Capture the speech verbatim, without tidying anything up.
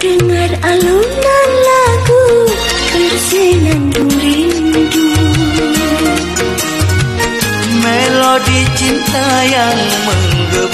dengar alunan lagu bersenandung rindu. Melodi cinta yang menggema